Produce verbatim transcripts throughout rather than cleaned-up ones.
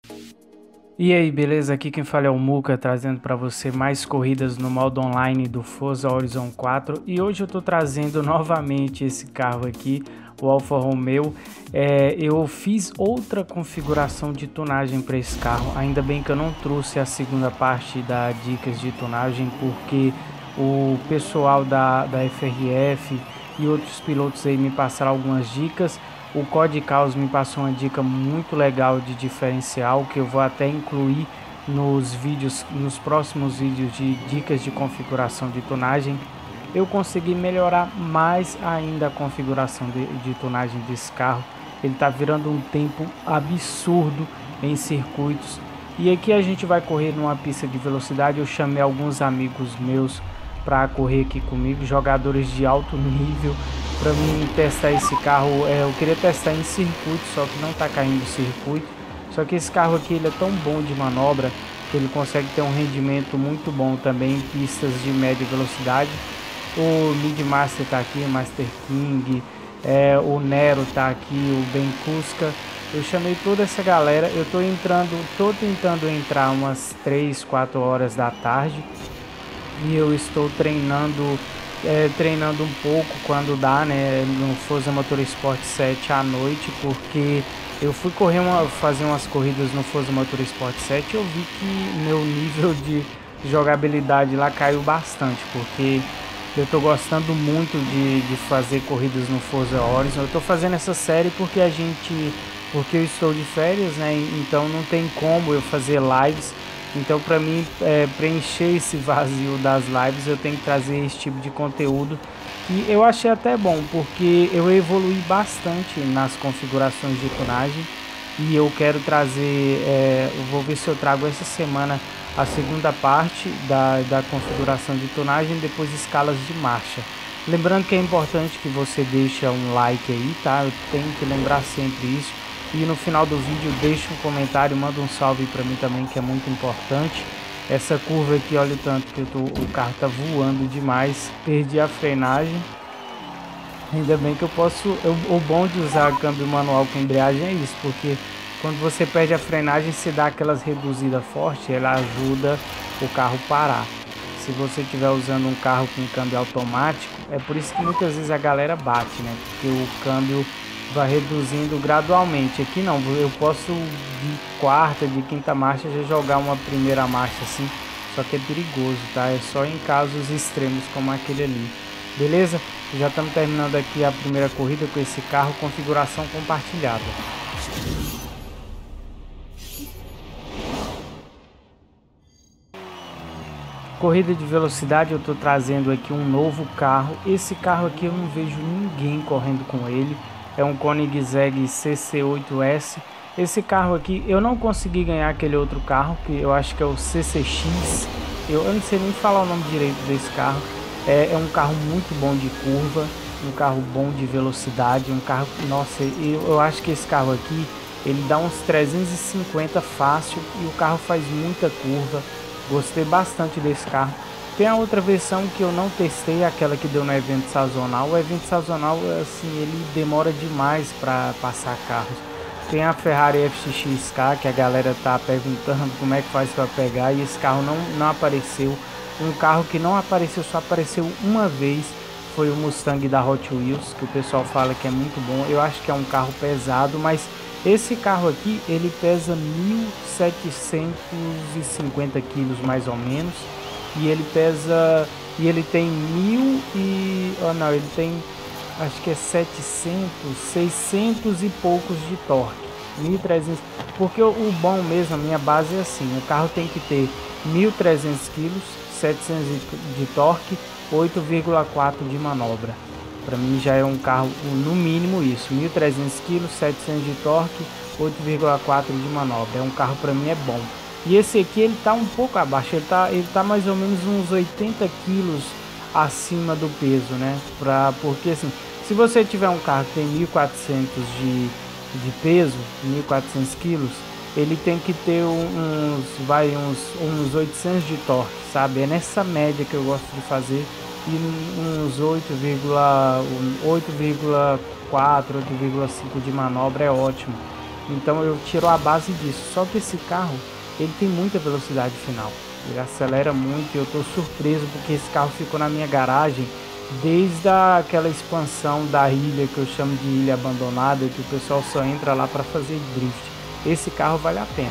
E aí, beleza? Aqui quem fala é o Muca, trazendo para você mais corridas no modo online do Forza Horizon quatro. E hoje eu tô trazendo novamente esse carro aqui, o Alfa Romeo. É, eu fiz outra configuração de tunagem para esse carro. Ainda bem que eu não trouxe a segunda parte da dicas de tunagem, porque o pessoal da, da F R F e outros pilotos aí me passaram algumas dicas. O Code Caos me passou uma dica muito legal de diferencial que eu vou até incluir nos vídeos, nos próximos vídeos de dicas de configuração de tunagem. Eu consegui melhorar mais ainda a configuração de, de tunagem desse carro. Ele está virando um tempo absurdo em circuitos. E aqui a gente vai correr numa pista de velocidade. Eu chamei alguns amigos meus para correr aqui comigo, jogadores de alto nível, para mim testar esse carro. É, eu queria testar em circuito, só que não está caindo circuito. Só que esse carro aqui ele é tão bom de manobra que ele consegue ter um rendimento muito bom também em pistas de média velocidade. O Mid Master está aqui, o Master King, é, o Nero está aqui, o Ben Cusca. Eu chamei toda essa galera. Eu estou entrando, tô tentando entrar umas três, quatro horas da tarde. E eu estou treinando, é, treinando um pouco quando dá, né, no Forza Motorsport sete à noite, porque eu fui correr uma, fazer umas corridas no Forza Motorsport sete e eu vi que meu nível de jogabilidade lá caiu bastante, porque eu estou gostando muito de, de fazer corridas no Forza Horizon. Eu estou fazendo essa série porque a gente, porque eu estou de férias, né, então não tem como eu fazer lives. Então, para mim, é, preencher esse vazio das lives, eu tenho que trazer esse tipo de conteúdo. E eu achei até bom, porque eu evolui bastante nas configurações de tunagem. E eu quero trazer, é, eu vou ver se eu trago essa semana a segunda parte da, da configuração de tunagem, depois escalas de marcha. Lembrando que é importante que você deixe um like aí, tá? Eu tenho que lembrar sempre isso. E no final do vídeo deixa um comentário, manda um salve para mim também, que é muito importante. Essa curva aqui, olha o tanto que eu tô, o carro tá voando demais. Perdi a frenagem. Ainda bem que eu posso... Eu, o bom de usar câmbio manual com embreagem é isso, porque quando você perde a frenagem, você dá aquelas reduzidas fortes, ela ajuda o carro parar. Se você estiver usando um carro com câmbio automático, é por isso que muitas vezes a galera bate, né? Porque o câmbio vai reduzindo gradualmente. Aqui não, eu posso de quarta, de quinta marcha já jogar uma primeira marcha assim, só que é perigoso, tá? É só em casos extremos como aquele ali. Beleza? Já estamos terminando aqui a primeira corrida com esse carro, configuração compartilhada. Corrida de velocidade, eu estou trazendo aqui um novo carro. Esse carro aqui eu não vejo ninguém correndo com ele. É um Koenigsegg C C oito S. Esse carro aqui, eu não consegui ganhar aquele outro carro, que eu acho que é o C C X. Eu, eu não sei nem falar o nome direito desse carro. É, é um carro muito bom de curva, um carro bom de velocidade, um carro... Nossa, eu, eu acho que esse carro aqui, ele dá uns trezentos e cinquenta fácil e o carro faz muita curva. Gostei bastante desse carro. Tem a outra versão que eu não testei, aquela que deu no evento sazonal. O evento sazonal, assim, ele demora demais para passar carros. Tem a Ferrari F X X K, que a galera tá perguntando como é que faz para pegar, e esse carro não, não apareceu. Um carro que não apareceu, só apareceu uma vez, foi o Mustang da Hot Wheels, que o pessoal fala que é muito bom. Eu acho que é um carro pesado, mas esse carro aqui, ele pesa mil setecentos e cinquenta quilos mais ou menos. E ele pesa, e ele tem mil e, oh não, ele tem, acho que é setecentos, seiscentos e poucos de torque, mil e trezentos, porque o, o bom mesmo, a minha base é assim, o carro tem que ter mil e trezentos quilos, setecentos de torque, oito vírgula quatro de manobra. Para mim já é um carro, no mínimo isso, mil e trezentos quilos, setecentos de torque, oito vírgula quatro de manobra. É um carro, para mim é bom. E esse aqui ele tá um pouco abaixo, ele tá, ele tá mais ou menos uns oitenta quilos acima do peso, né? Pra, porque assim, se você tiver um carro que tem mil e quatrocentos de, de peso, mil e quatrocentos quilos, ele tem que ter uns, vai, uns, uns oitocentos de torque, sabe? É nessa média que eu gosto de fazer. E uns oito vírgula quatro, oito vírgula cinco de manobra é ótimo. então eu tiro a base disso. Só que esse carro, ele tem muita velocidade final, ele acelera muito e eu tô surpreso porque esse carro ficou na minha garagem desde aquela expansão da ilha que eu chamo de ilha abandonada, que o pessoal só entra lá para fazer drift. Esse carro vale a pena.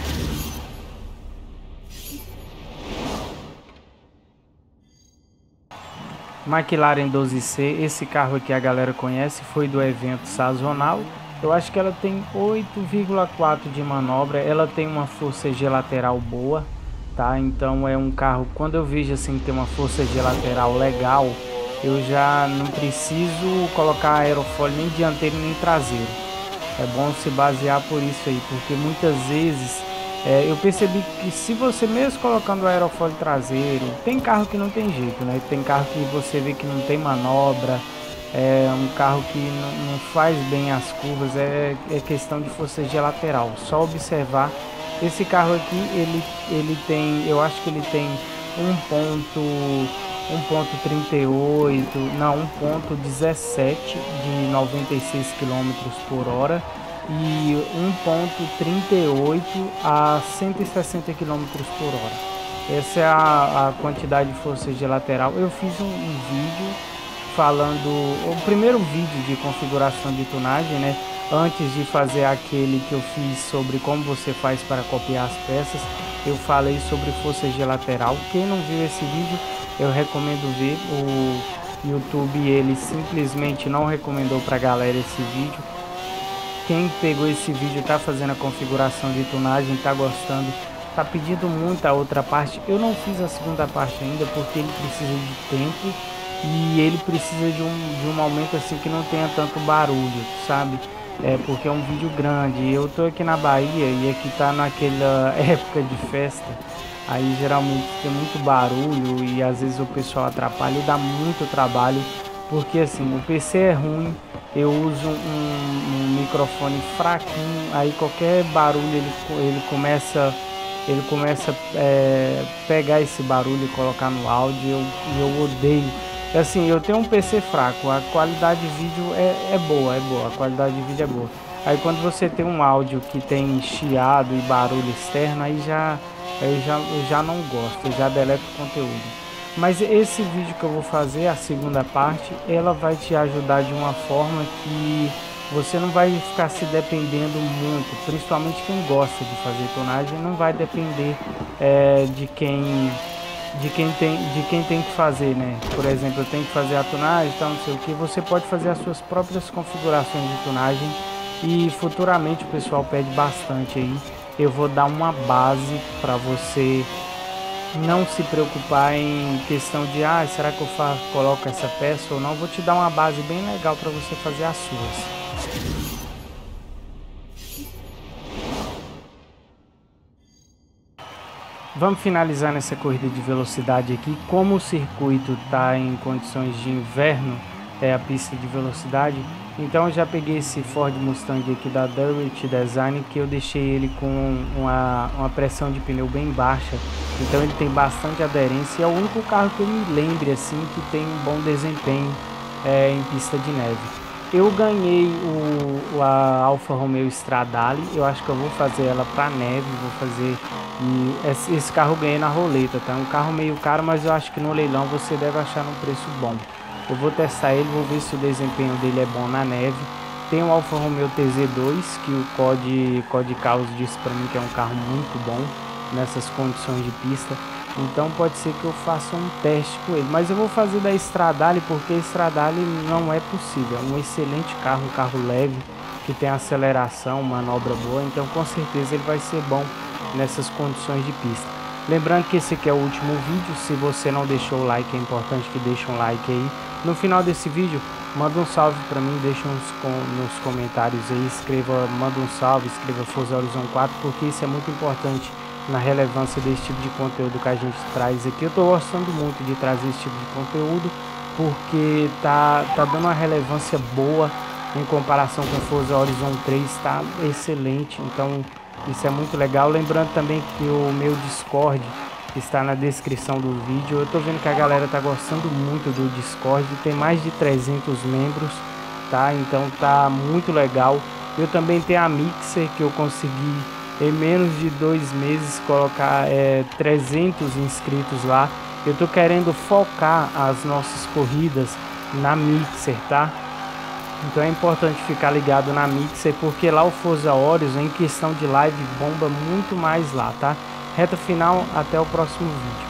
McLaren doze C, esse carro aqui a galera conhece, foi do evento sazonal. Eu acho que ela tem oito vírgula quatro de manobra, ela tem uma força G lateral boa, tá? Então é um carro, quando eu vejo assim que tem uma força G lateral legal, eu já não preciso colocar aerofólio nem dianteiro nem traseiro. É bom se basear por isso aí, porque muitas vezes é, eu percebi que se você mesmo colocando o aerofólio traseiro, tem carro que não tem jeito, né? Tem carro que você vê que não tem manobra, é um carro que não, não faz bem as curvas, é, é questão de força G lateral. Só observar, esse carro aqui, ele, ele tem, eu acho que ele tem um ponto... um ponto trinta e oito, não, um ponto dezessete de noventa e seis quilômetros por hora e um ponto trinta e oito a cento e sessenta quilômetros por hora. Essa é a, a quantidade de força G lateral. Eu fiz um, um vídeo falando, o primeiro vídeo de configuração de tunagem, né? Antes de fazer aquele que eu fiz sobre como você faz para copiar as peças, eu falei sobre força G lateral. Quem não viu esse vídeo, eu recomendo ver. O YouTube ele simplesmente não recomendou para a galera esse vídeo. Quem pegou esse vídeo tá fazendo a configuração de tunagem, tá gostando, tá pedindo muito a outra parte. Eu não fiz a segunda parte ainda porque ele precisa de tempo e ele precisa de um, de um momento assim que não tenha tanto barulho, sabe? É porque é um vídeo grande. Eu tô aqui na Bahia e aqui tá naquela época de festa. Aí geralmente tem muito barulho e às vezes o pessoal atrapalha e dá muito trabalho. Porque assim, o P C é ruim, eu uso um, um microfone fraquinho, aí qualquer barulho ele, ele começa, ele começa a é, pegar esse barulho e colocar no áudio. Eu, eu odeio. Assim, eu tenho um P C fraco, a qualidade de vídeo é, é boa, é boa, a qualidade de vídeo é boa. Aí quando você tem um áudio que tem chiado e barulho externo, aí já, eu já, eu já não gosto, eu já deleto o conteúdo. Mas esse vídeo que eu vou fazer, a segunda parte, ela vai te ajudar de uma forma que você não vai ficar se dependendo muito, principalmente quem gosta de fazer tonagem, não vai depender é, de quem... de quem tem de quem tem que fazer, né? Por exemplo, eu tenho que fazer a tunagem, então não sei o que. Você pode fazer as suas próprias configurações de tunagem e futuramente o pessoal pede bastante aí. Eu vou dar uma base para você não se preocupar em questão de ah, será que eu faço, coloco essa peça ou não. Vou te dar uma base bem legal para você fazer as suas. Vamos finalizar nessa corrida de velocidade aqui. Como o circuito está em condições de inverno, é a pista de velocidade, então eu já peguei esse Ford Mustang aqui da Durant Design, que eu deixei ele com uma, uma pressão de pneu bem baixa, então ele tem bastante aderência. É o único carro que eu me lembre assim que tem um bom desempenho é, em pista de neve. Eu ganhei o, a Alfa Romeo Stradale, eu acho que eu vou fazer ela para neve, vou fazer, e esse, esse carro eu ganhei na roleta, tá? É um carro meio caro, mas eu acho que no leilão você deve achar num preço bom. Eu vou testar ele, vou ver se o desempenho dele é bom na neve. Tem o Alfa Romeo T Z dois, que o Code, Code Caos disse para mim que é um carro muito bom nessas condições de pista. Então pode ser que eu faça um teste com ele, mas eu vou fazer da Stradale porque a Stradale não é possível. É um excelente carro, um carro leve, que tem aceleração, manobra boa, então com certeza ele vai ser bom nessas condições de pista. Lembrando que esse aqui é o último vídeo, se você não deixou o like, é importante que deixe um like aí. No final desse vídeo, manda um salve para mim, deixa uns com, nos comentários aí, escreva, manda um salve, escreva Forza Horizon quatro, porque isso é muito importante na relevância desse tipo de conteúdo que a gente traz aqui. Eu tô gostando muito de trazer esse tipo de conteúdo, porque tá, tá dando uma relevância boa em comparação com Forza Horizon três, tá excelente, então isso é muito legal. Lembrando também que o meu Discord está na descrição do vídeo. Eu tô vendo que a galera tá gostando muito do Discord, tem mais de trezentos membros, tá? Então tá muito legal. Eu também tenho a Mixer, que eu consegui em menos de dois meses colocar é, trezentos inscritos lá. Eu tô querendo focar as nossas corridas na Mixer, tá? Então é importante ficar ligado na Mixer, porque lá o Forza Horizon em questão de live bomba muito mais lá, tá? Reta final, até o próximo vídeo.